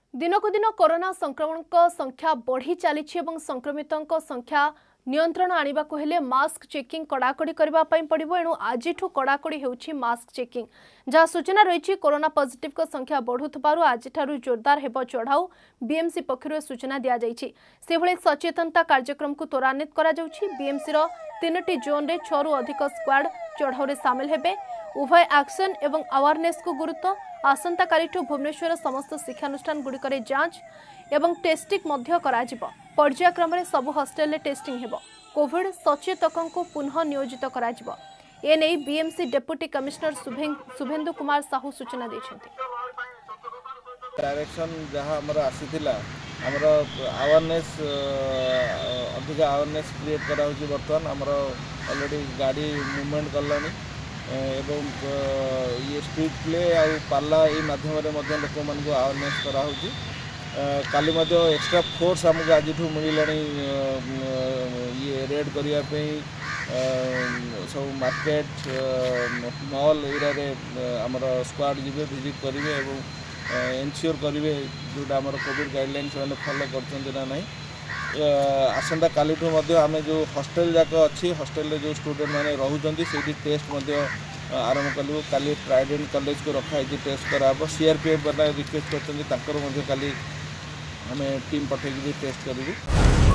दिनकु दिन कोरोना संक्रमण संख्या बढ़ी चली संक्रमितों संख्या नियंत्रण आने को हेले मास्क चेकिंग कड़ाकड़ी करने पड़ो एणु आज कड़ाकड़ी होउछि मास्क चेकिंग जहाँ सूचना रही कोरोना पॉजिटिव को संख्या बढ़ुथबारु आज जोरदार हेबो चढ़ाऊ बीएमसी पक्षरु सूचना दिया जायछि से भले सचेतनता कार्यक्रम को त्वरान्वित करा जाउछि बीएमसी रो 3टी जोन रे 6 रु अधिक स्क्वाड चढ़ाऊ रे शामिल हेबे उभय एक्शन एवं अवेयरनेस को गुरुत्व आसंता कालिठु भुवनेश्वर समस्त शिक्षानुष्ठान गुड़िक जांच एवं टेस्टिंग मध्य कराजिबो पर्यायक्रम रे सबु हॉस्टल रे टेस्टिंग हेबो कोविड सचेतकों को पुनः नियोजित कराजिबो एने BMC deputy commissioner Shubhendu Kumar Sahu सूचना दैछन्ति। डायरेक्शन जहाँ आमर आसीथिला आमर अवेयरनेस अधिक अवेयरनेस क्रिएट करा होची बर्तमान आमर ऑलरेडी गाड़ी मूवमेंट करलानी एवं ये स्ट्रीट प्ले आ पाला ये माध्यम लोक मान अवेयरनेस करा होची काली एक्स्ट्रा फोर्स आमको आज मिलला ये रेड करने सब मार्केट मॉल एरिया आमर स्क्वाड जी विजिट करेंगे और एनश्योर करेंगे जोटा आम कोविड गाइडलाइन से फॉलो करना ना आसंता काली आम जो हॉस्टल जाक अच्छी हॉस्टल जो स्टूडेंट मैंने रोचे से टेस्ट आरंभ कलु काली ट्राइडेंट कॉलेज को रखाई टेस्ट कराब सीआरपीएफ वाला रिक्वेस्ट कर टीम पठे टेस्ट करूँ।